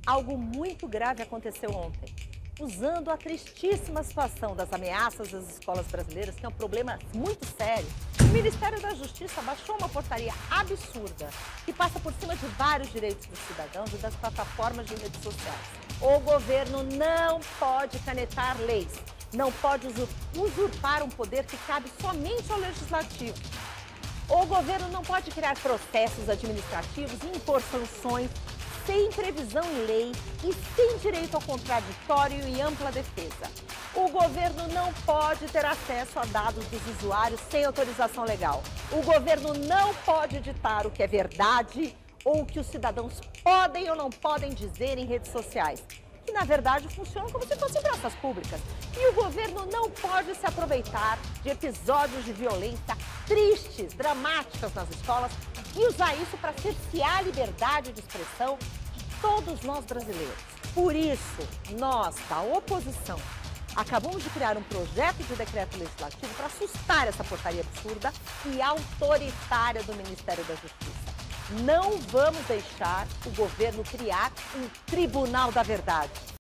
Algo muito grave aconteceu ontem. Usando a tristíssima situação das ameaças às escolas brasileiras, que é um problema muito sério, o Ministério da Justiça baixou uma portaria absurda que passa por cima de vários direitos dos cidadãos e das plataformas de redes sociais. O governo não pode canetar leis, não pode usurpar um poder que cabe somente ao legislativo. O governo não pode criar processos administrativos e impor sanções sem previsão em lei e sem direito ao contraditório e ampla defesa. O governo não pode ter acesso a dados dos usuários sem autorização legal. O governo não pode ditar o que é verdade ou o que os cidadãos podem ou não podem dizer em redes sociais, que na verdade funcionam como se fossem praças públicas. E o governo não pode se aproveitar de episódios de violência tristes, dramáticas nas escolas e usar isso para cercear a liberdade de expressão de todos nós brasileiros. Por isso, nós, da oposição, acabamos de criar um projeto de decreto legislativo para assustar essa portaria absurda e autoritária do Ministério da Justiça. Não vamos deixar o governo criar um tribunal da verdade.